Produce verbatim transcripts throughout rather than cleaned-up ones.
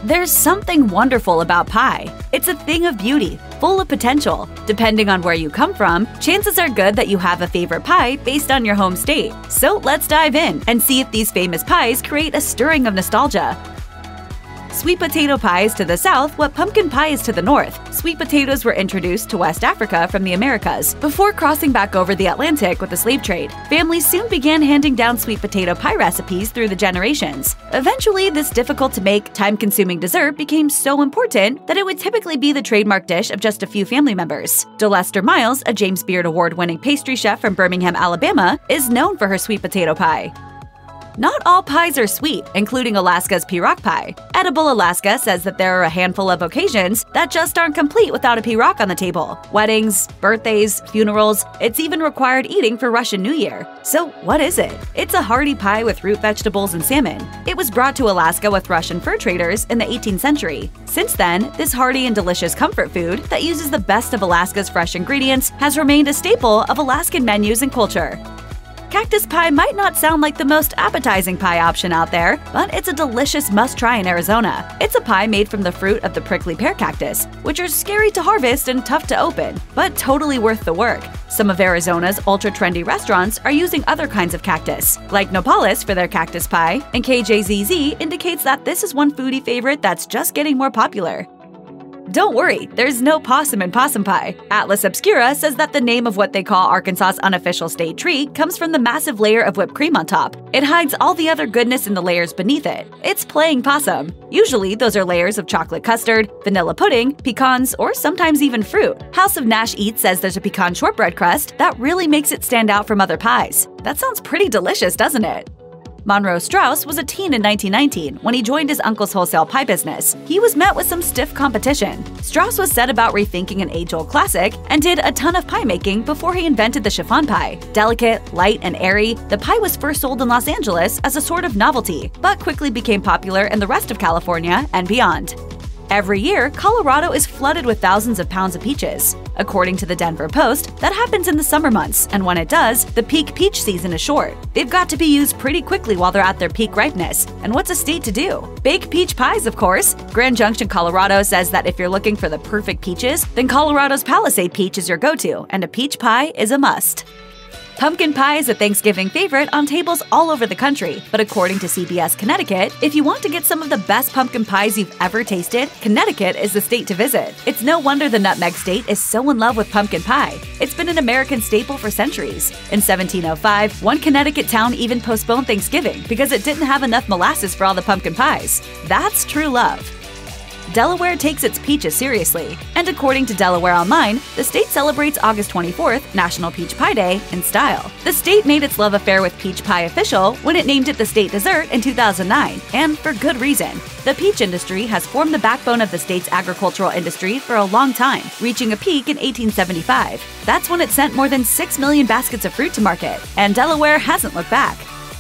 There's something wonderful about pie. It's a thing of beauty, full of potential. Depending on where you come from, chances are good that you have a favorite pie based on your home state. So let's dive in and see if these famous pies create a stirring of nostalgia. Sweet potato pie is to the south what pumpkin pie is to the north. Sweet potatoes were introduced to West Africa from the Americas before crossing back over the Atlantic with the slave trade. Families soon began handing down sweet potato pie recipes through the generations. Eventually, this difficult-to-make, time-consuming dessert became so important that it would typically be the trademark dish of just a few family members. DeLester Miles, a James Beard Award-winning pastry chef from Birmingham, Alabama, is known for her sweet potato pie. Not all pies are sweet, including Alaska's Pirok pie. Edible Alaska says that there are a handful of occasions that just aren't complete without a pirok on the table. Weddings, birthdays, funerals, it's even required eating for Russian New Year. So what is it? It's a hearty pie with root vegetables and salmon. It was brought to Alaska with Russian fur traders in the eighteenth century. Since then, this hearty and delicious comfort food that uses the best of Alaska's fresh ingredients has remained a staple of Alaskan menus and culture. Cactus pie might not sound like the most appetizing pie option out there, but it's a delicious must-try in Arizona. It's a pie made from the fruit of the prickly pear cactus, which are scary to harvest and tough to open, but totally worth the work. Some of Arizona's ultra-trendy restaurants are using other kinds of cactus, like Nopales for their cactus pie, and K J Z Z indicates that this is one foodie favorite that's just getting more popular. Don't worry, there's no possum in possum pie. Atlas Obscura says that the name of what they call Arkansas's unofficial state treat comes from the massive layer of whipped cream on top. It hides all the other goodness in the layers beneath it. It's playing possum. Usually, those are layers of chocolate custard, vanilla pudding, pecans, or sometimes even fruit. House of Nash Eats says there's a pecan shortbread crust that really makes it stand out from other pies. That sounds pretty delicious, doesn't it? Monroe Strauss was a teen in nineteen nineteen when he joined his uncle's wholesale pie business. He was met with some stiff competition. Strauss was set about rethinking an age-old classic and did a ton of pie making before he invented the chiffon pie. Delicate, light, and airy, the pie was first sold in Los Angeles as a sort of novelty, but quickly became popular in the rest of California and beyond. Every year, Colorado is flooded with thousands of pounds of peaches. According to the Denver Post, that happens in the summer months, and when it does, the peak peach season is short. They've got to be used pretty quickly while they're at their peak ripeness. And what's a state to do? Bake peach pies, of course! Grand Junction, Colorado says that if you're looking for the perfect peaches, then Colorado's Palisade peach is your go-to, and a peach pie is a must. Pumpkin pie is a Thanksgiving favorite on tables all over the country, but according to C B S Connecticut, if you want to get some of the best pumpkin pies you've ever tasted, Connecticut is the state to visit. It's no wonder the Nutmeg State is so in love with pumpkin pie. It's been an American staple for centuries. In seventeen oh five, one Connecticut town even postponed Thanksgiving because it didn't have enough molasses for all the pumpkin pies. That's true love. Delaware takes its peaches seriously, and according to Delaware Online, the state celebrates August twenty-fourth, National Peach Pie Day, in style. The state made its love affair with peach pie official when it named it the state dessert in two thousand nine, and for good reason. The peach industry has formed the backbone of the state's agricultural industry for a long time, reaching a peak in eighteen seventy-five. That's when it sent more than six million baskets of fruit to market, and Delaware hasn't looked back.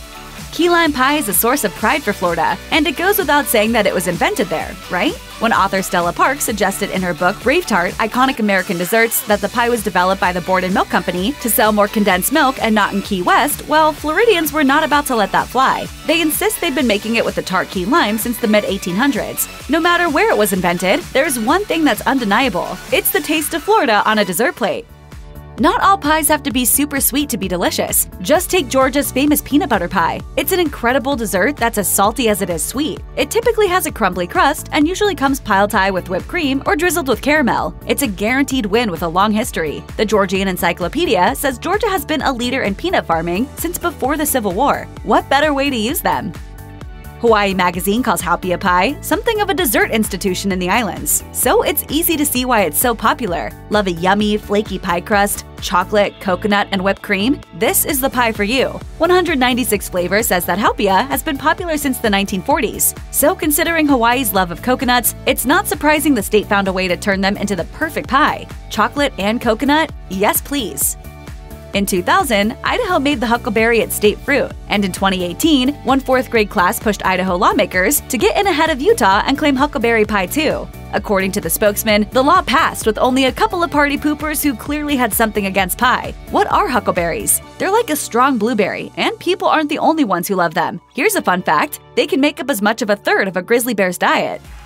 Key lime pie is a source of pride for Florida, and it goes without saying that it was invented there, right? When author Stella Parks suggested in her book Bravetart, Iconic American Desserts, that the pie was developed by the Borden Milk Company to sell more condensed milk and not in Key West, well, Floridians were not about to let that fly. They insist they've been making it with the tart key lime since the mid eighteen hundreds. No matter where it was invented, there's one thing that's undeniable. It's the taste of Florida on a dessert plate. Not all pies have to be super sweet to be delicious. Just take Georgia's famous peanut butter pie. It's an incredible dessert that's as salty as it is sweet. It typically has a crumbly crust and usually comes piled high with whipped cream or drizzled with caramel. It's a guaranteed win with a long history. The Georgian Encyclopedia says Georgia has been a leader in peanut farming since before the Civil War. What better way to use them? Hawaii Magazine calls Haupia pie something of a dessert institution in the islands, so it's easy to see why it's so popular. Love a yummy, flaky pie crust, chocolate, coconut, and whipped cream? This is the pie for you. one hundred ninety-six Flavor says that Haupia has been popular since the nineteen forties, so considering Hawaii's love of coconuts, it's not surprising the state found a way to turn them into the perfect pie. Chocolate and coconut? Yes, please. In two thousand, Idaho made the huckleberry its state fruit, and in twenty eighteen, one fourth grade class pushed Idaho lawmakers to get in ahead of Utah and claim huckleberry pie too. According to the spokesman, the law passed with only a couple of party poopers who clearly had something against pie. What are huckleberries? They're like a strong blueberry, and people aren't the only ones who love them. Here's a fun fact: they can make up as much of a third of a grizzly bear's diet.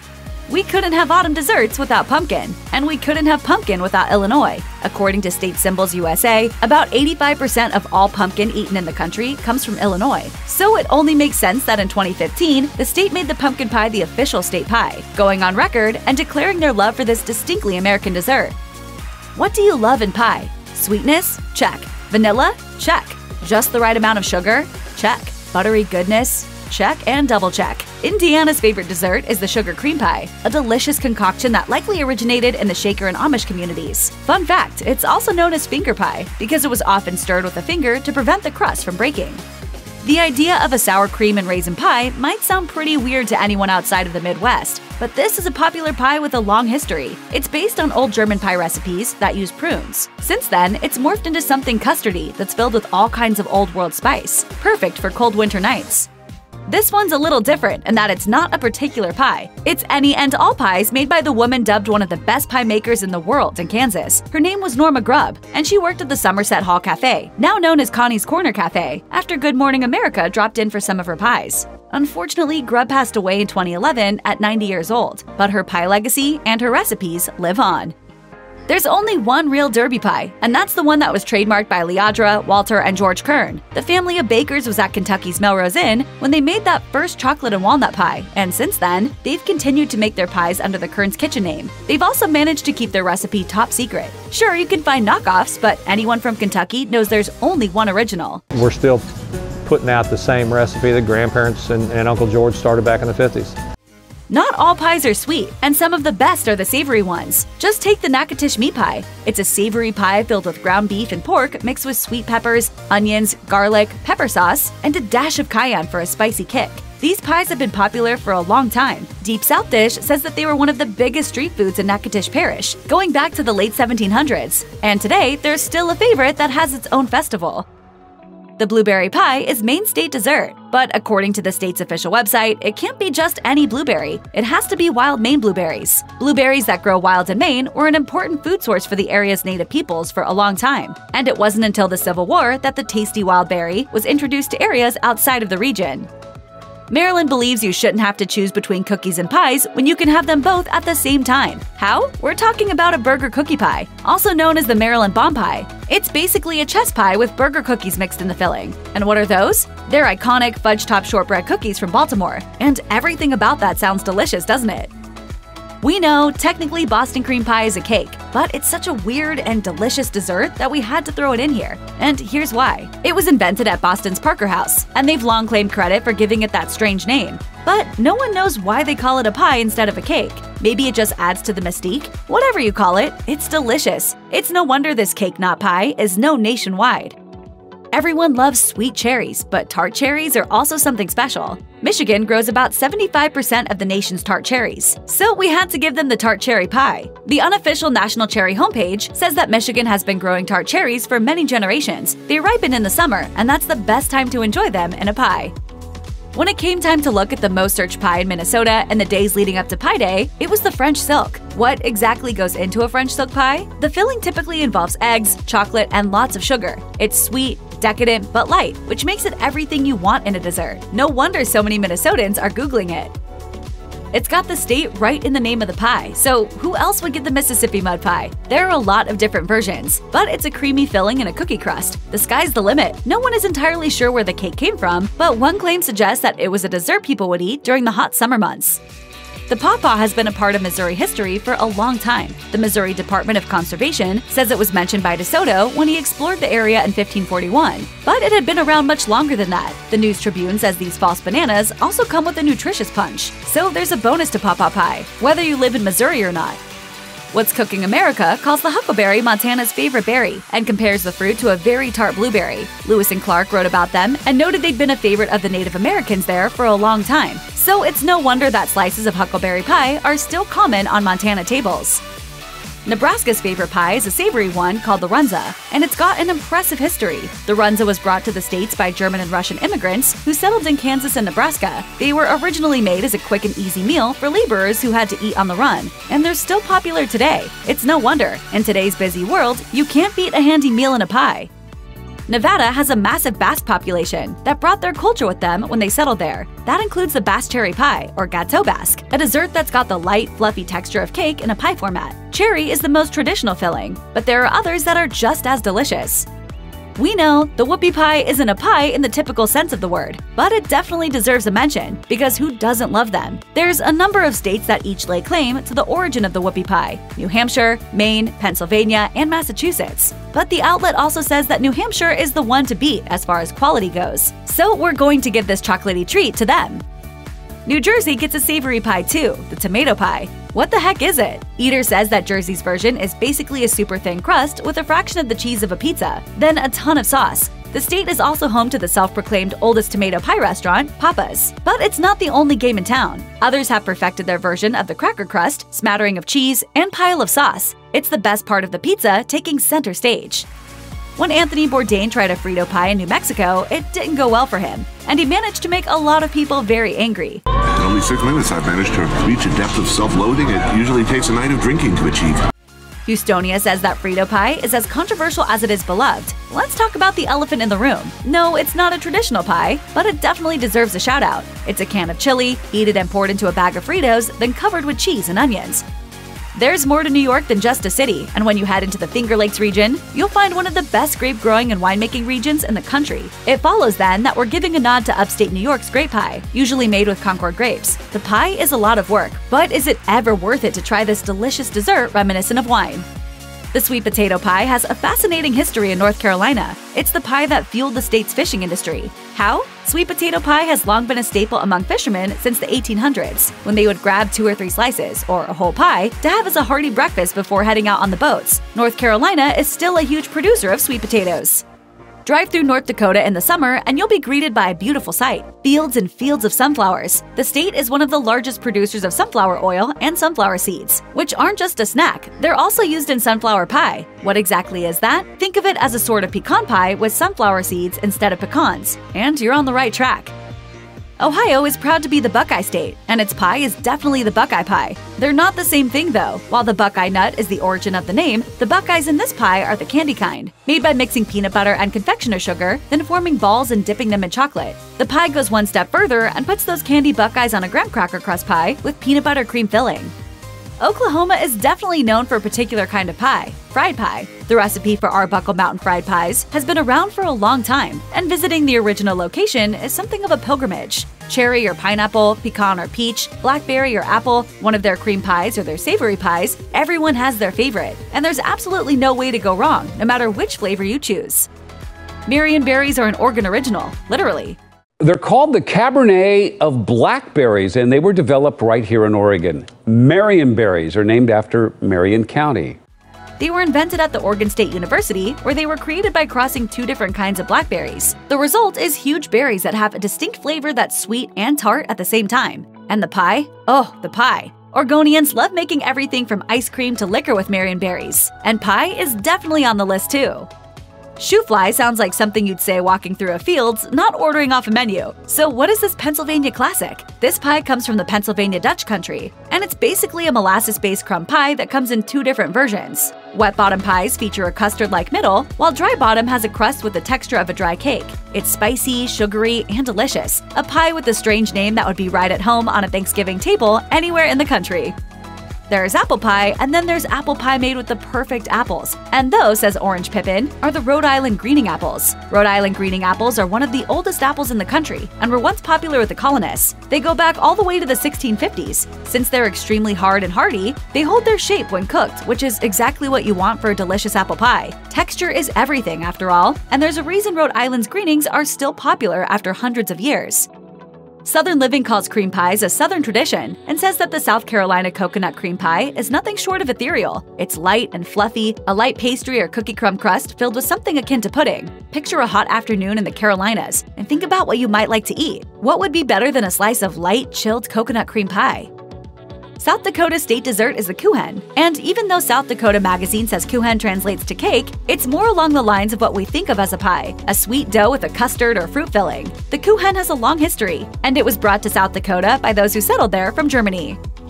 We couldn't have autumn desserts without pumpkin, and we couldn't have pumpkin without Illinois. According to State Symbols U S A, about eighty-five percent of all pumpkin eaten in the country comes from Illinois. So it only makes sense that in twenty fifteen, the state made the pumpkin pie the official state pie, going on record and declaring their love for this distinctly American dessert. What do you love in pie? Sweetness? Check. Vanilla? Check. Just the right amount of sugar? Check. Buttery goodness? Check and double check. Indiana's favorite dessert is the sugar cream pie, a delicious concoction that likely originated in the Shaker and Amish communities. Fun fact, it's also known as finger pie because it was often stirred with a finger to prevent the crust from breaking. The idea of a sour cream and raisin pie might sound pretty weird to anyone outside of the Midwest, but this is a popular pie with a long history. It's based on old German pie recipes that use prunes. Since then, it's morphed into something custardy that's filled with all kinds of old world spice, perfect for cold winter nights. This one's a little different in that it's not a particular pie. It's any and all pies made by the woman dubbed one of the best pie makers in the world in Kansas. Her name was Norma Grubb, and she worked at the Somerset Hall Cafe, now known as Connie's Corner Cafe, after Good Morning America dropped in for some of her pies. Unfortunately, Grubb passed away in twenty eleven at ninety years old, but her pie legacy and her recipes live on. There's only one real Derby pie, and that's the one that was trademarked by Leandra, Walter, and George Kern. The family of bakers was at Kentucky's Melrose Inn when they made that first chocolate and walnut pie, and since then, they've continued to make their pies under the Kern's Kitchen name. They've also managed to keep their recipe top secret. Sure, you can find knockoffs, but anyone from Kentucky knows there's only one original. We're still putting out the same recipe that grandparents and, and Uncle George started back in the fifties. Not all pies are sweet, and some of the best are the savory ones. Just take the Natchitoches meat pie. It's a savory pie filled with ground beef and pork mixed with sweet peppers, onions, garlic, pepper sauce, and a dash of cayenne for a spicy kick. These pies have been popular for a long time. Deep South Dish says that they were one of the biggest street foods in Natchitoches Parish, going back to the late seventeen hundreds. And today, there's still a favorite that has its own festival. The blueberry pie is Maine state dessert, but according to the state's official website, it can't be just any blueberry. It has to be wild Maine blueberries. Blueberries that grow wild in Maine were an important food source for the area's native peoples for a long time, and it wasn't until the Civil War that the tasty wild berry was introduced to areas outside of the region. Maryland believes you shouldn't have to choose between cookies and pies when you can have them both at the same time. How? We're talking about a burger cookie pie, also known as the Maryland bomb pie. It's basically a chess pie with burger cookies mixed in the filling. And what are those? They're iconic fudge-topped shortbread cookies from Baltimore. And everything about that sounds delicious, doesn't it? We know, technically Boston cream pie is a cake, but it's such a weird and delicious dessert that we had to throw it in here. And here's why. It was invented at Boston's Parker House, and they've long claimed credit for giving it that strange name. But no one knows why they call it a pie instead of a cake. Maybe it just adds to the mystique? Whatever you call it, it's delicious. It's no wonder this cake not pie is known nationwide. Everyone loves sweet cherries, but tart cherries are also something special. Michigan grows about seventy-five percent of the nation's tart cherries, so we had to give them the tart cherry pie. The unofficial National Cherry homepage says that Michigan has been growing tart cherries for many generations. They ripen in the summer, and that's the best time to enjoy them in a pie. When it came time to look at the most searched pie in Minnesota and the days leading up to Pie Day, it was the French silk. What exactly goes into a French silk pie? The filling typically involves eggs, chocolate, and lots of sugar. It's sweet, decadent, but light, which makes it everything you want in a dessert. No wonder so many Minnesotans are Googling it. It's got the state right in the name of the pie, so who else would get the Mississippi mud pie? There are a lot of different versions, but it's a creamy filling and a cookie crust. The sky's the limit. No one is entirely sure where the cake came from, but one claim suggests that it was a dessert people would eat during the hot summer months. The pawpaw has been a part of Missouri history for a long time. The Missouri Department of Conservation says it was mentioned by DeSoto when he explored the area in fifteen forty-one, but it had been around much longer than that. The News Tribune says these false bananas also come with a nutritious punch, so there's a bonus to pawpaw pie, whether you live in Missouri or not. What's Cooking America calls the huckleberry Montana's favorite berry and compares the fruit to a very tart blueberry. Lewis and Clark wrote about them and noted they'd been a favorite of the Native Americans there for a long time. So it's no wonder that slices of huckleberry pie are still common on Montana tables. Nebraska's favorite pie is a savory one called the runza, and it's got an impressive history. The runza was brought to the States by German and Russian immigrants who settled in Kansas and Nebraska. They were originally made as a quick and easy meal for laborers who had to eat on the run, and they're still popular today. It's no wonder. In today's busy world, you can't beat a handy meal in a pie. Nevada has a massive bass population that brought their culture with them when they settled there. That includes the Basque cherry pie, or gâteau basque, a dessert that's got the light, fluffy texture of cake in a pie format. Cherry is the most traditional filling, but there are others that are just as delicious. We know the whoopie pie isn't a pie in the typical sense of the word, but it definitely deserves a mention, because who doesn't love them? There's a number of states that each lay claim to the origin of the whoopie pie: New Hampshire, Maine, Pennsylvania, and Massachusetts. But the outlet also says that New Hampshire is the one to beat as far as quality goes, so we're going to give this chocolatey treat to them. New Jersey gets a savory pie too, the tomato pie. What the heck is it? Eater says that Jersey's version is basically a super thin crust with a fraction of the cheese of a pizza, then a ton of sauce. The state is also home to the self-proclaimed oldest tomato pie restaurant, Papa's. But it's not the only game in town. Others have perfected their version of the cracker crust, smattering of cheese, and pile of sauce. It's the best part of the pizza taking center stage. When Anthony Bourdain tried a Frito pie in New Mexico, it didn't go well for him, and he managed to make a lot of people very angry. In only six minutes, I've managed to reach a depth of self-loathing it usually takes a night of drinking to achieve. Houstonia says that Frito pie is as controversial as it is beloved. Let's talk about the elephant in the room. No, it's not a traditional pie, but it definitely deserves a shout-out. It's a can of chili, heated and poured into a bag of Fritos, then covered with cheese and onions. There's more to New York than just a city, and when you head into the Finger Lakes region, you'll find one of the best grape growing and winemaking regions in the country. It follows then that we're giving a nod to upstate New York's grape pie, usually made with Concord grapes. The pie is a lot of work, but is it ever worth it to try this delicious dessert reminiscent of wine? The sweet potato pie has a fascinating history in North Carolina. It's the pie that fueled the state's fishing industry. How? Sweet potato pie has long been a staple among fishermen since the eighteen hundreds, when they would grab two or three slices, or a whole pie, to have as a hearty breakfast before heading out on the boats. North Carolina is still a huge producer of sweet potatoes. Drive through North Dakota in the summer and you'll be greeted by a beautiful sight: fields and fields of sunflowers. The state is one of the largest producers of sunflower oil and sunflower seeds, which aren't just a snack, they're also used in sunflower pie. What exactly is that? Think of it as a sort of pecan pie with sunflower seeds instead of pecans, and you're on the right track. Ohio is proud to be the Buckeye State, and its pie is definitely the Buckeye pie. They're not the same thing though. While the Buckeye nut is the origin of the name, the Buckeyes in this pie are the candy kind, made by mixing peanut butter and confectioner sugar, then forming balls and dipping them in chocolate. The pie goes one step further and puts those candy Buckeyes on a graham cracker crust pie with peanut butter cream filling. Oklahoma is definitely known for a particular kind of pie, fried pie. The recipe for Arbuckle Mountain fried pies has been around for a long time, and visiting the original location is something of a pilgrimage. Cherry or pineapple, pecan or peach, blackberry or apple, one of their cream pies or their savory pies, everyone has their favorite, and there's absolutely no way to go wrong, no matter which flavor you choose. Marion berries are an Oregon original, literally. They're called the Cabernet of blackberries, and they were developed right here in Oregon. Marion berries are named after Marion County. They were invented at the Oregon State University, where they were created by crossing two different kinds of blackberries. The result is huge berries that have a distinct flavor that's sweet and tart at the same time. And the pie? Oh, the pie. Oregonians love making everything from ice cream to liquor with Marion berries. And pie is definitely on the list too. Shoe fly sounds like something you'd say walking through a field, not ordering off a menu. So what is this Pennsylvania classic? This pie comes from the Pennsylvania Dutch country, and it's basically a molasses-based crumb pie that comes in two different versions. Wet bottom pies feature a custard-like middle, while dry bottom has a crust with the texture of a dry cake. It's spicy, sugary, and delicious. A pie with a strange name that would be right at home on a Thanksgiving table anywhere in the country. There's apple pie, and then there's apple pie made with the perfect apples. And those, says Orange Pippin, are the Rhode Island greening apples. Rhode Island greening apples are one of the oldest apples in the country and were once popular with the colonists. They go back all the way to the sixteen fifties. Since they're extremely hard and hearty, they hold their shape when cooked, which is exactly what you want for a delicious apple pie. Texture is everything, after all, and there's a reason Rhode Island's greenings are still popular after hundreds of years. Southern Living calls cream pies a Southern tradition and says that the South Carolina coconut cream pie is nothing short of ethereal. It's light and fluffy, a light pastry or cookie crumb crust filled with something akin to pudding. Picture a hot afternoon in the Carolinas and think about what you might like to eat. What would be better than a slice of light, chilled coconut cream pie? South Dakota's state dessert is the kuchen, and even though South Dakota Magazine says kuchen translates to cake, it's more along the lines of what we think of as a pie, a sweet dough with a custard or fruit filling. The kuchen has a long history, and it was brought to South Dakota by those who settled there from Germany.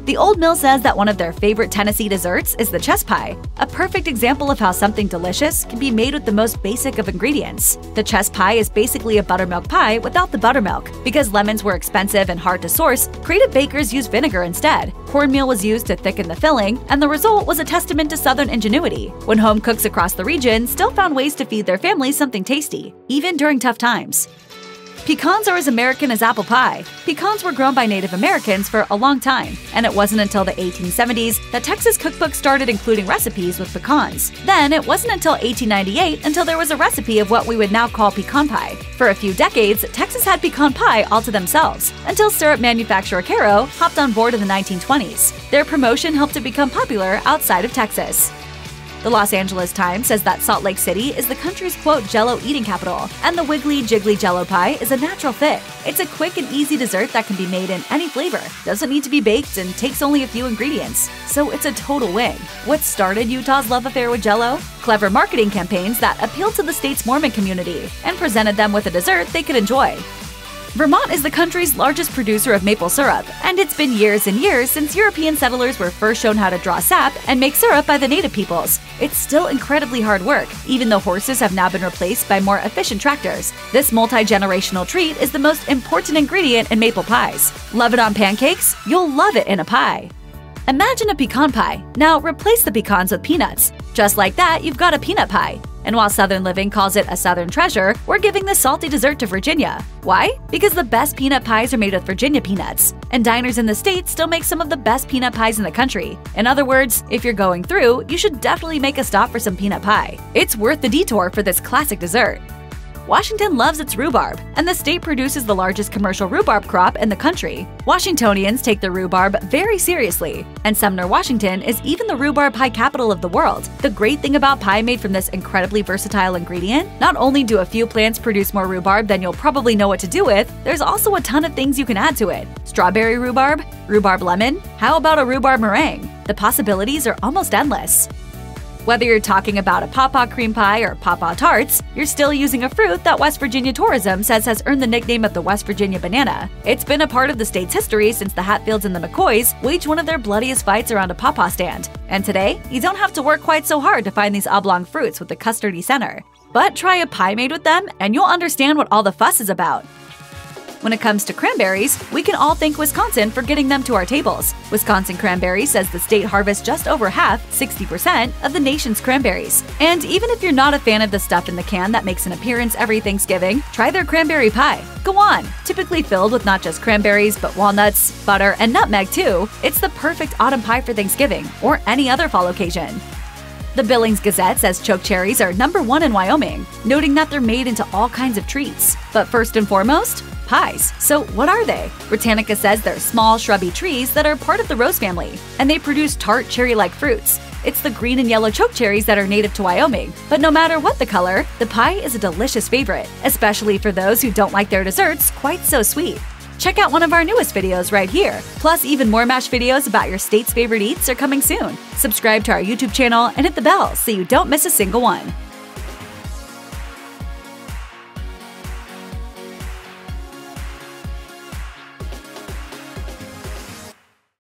The Old Mill says that one of their favorite Tennessee desserts is the chess pie, a perfect example of how something delicious can be made with the most basic of ingredients. The chess pie is basically a buttermilk pie without the buttermilk. Because lemons were expensive and hard to source, creative bakers used vinegar instead. Cornmeal was used to thicken the filling, and the result was a testament to Southern ingenuity, when home cooks across the region still found ways to feed their families something tasty, even during tough times. Pecans are as American as apple pie. Pecans were grown by Native Americans for a long time, and it wasn't until the eighteen seventies that Texas cookbooks started including recipes with pecans. Then it wasn't until eighteen ninety-eight until there was a recipe of what we would now call pecan pie. For a few decades, Texas had pecan pie all to themselves, until syrup manufacturer Caro hopped on board in the nineteen twenties. Their promotion helped it become popular outside of Texas. The Los Angeles Times says that Salt Lake City is the country's quote Jell-O eating capital, and the Wiggly Jiggly Jell-O pie is a natural fit. It's a quick and easy dessert that can be made in any flavor, doesn't need to be baked, and takes only a few ingredients. So it's a total win. What started Utah's love affair with Jell-O? Clever marketing campaigns that appealed to the state's Mormon community and presented them with a dessert they could enjoy. Vermont is the country's largest producer of maple syrup, and it's been years and years since European settlers were first shown how to draw sap and make syrup by the native peoples. It's still incredibly hard work, even though horses have now been replaced by more efficient tractors. This multi-generational treat is the most important ingredient in maple pies. Love it on pancakes? You'll love it in a pie. Imagine a pecan pie. Now replace the pecans with peanuts. Just like that, you've got a peanut pie. And while Southern Living calls it a Southern treasure, we're giving this salty dessert to Virginia. Why? Because the best peanut pies are made with Virginia peanuts, and diners in the state still make some of the best peanut pies in the country. In other words, if you're going through, you should definitely make a stop for some peanut pie. It's worth the detour for this classic dessert. Washington loves its rhubarb, and the state produces the largest commercial rhubarb crop in the country. Washingtonians take the rhubarb very seriously, and Sumner, Washington is even the rhubarb pie capital of the world. The great thing about pie made from this incredibly versatile ingredient, not only do a few plants produce more rhubarb than you'll probably know what to do with, there's also a ton of things you can add to it. Strawberry rhubarb? Rhubarb lemon? How about a rhubarb meringue? The possibilities are almost endless. Whether you're talking about a pawpaw cream pie or pawpaw tarts, you're still using a fruit that West Virginia tourism says has earned the nickname of the West Virginia banana. It's been a part of the state's history since the Hatfields and the McCoys waged one of their bloodiest fights around a pawpaw stand. And today, you don't have to work quite so hard to find these oblong fruits with the custardy center. But try a pie made with them, and you'll understand what all the fuss is about. When it comes to cranberries, we can all thank Wisconsin for getting them to our tables. Wisconsin Cranberry says the state harvests just over half, sixty percent, of the nation's cranberries. And even if you're not a fan of the stuff in the can that makes an appearance every Thanksgiving, try their cranberry pie. Go on! Typically filled with not just cranberries, but walnuts, butter, and nutmeg too, it's the perfect autumn pie for Thanksgiving or any other fall occasion. The Billings Gazette says choke cherries are number one in Wyoming, noting that they're made into all kinds of treats. But first and foremost, pies. So what are they? Britannica says they're small, shrubby trees that are part of the rose family, and they produce tart, cherry-like fruits. It's the green and yellow choke cherries that are native to Wyoming. But no matter what the color, the pie is a delicious favorite, especially for those who don't like their desserts quite so sweet. Check out one of our newest videos right here. Plus, even more MASH videos about your state's favorite eats are coming soon. Subscribe to our YouTube channel and hit the bell so you don't miss a single one.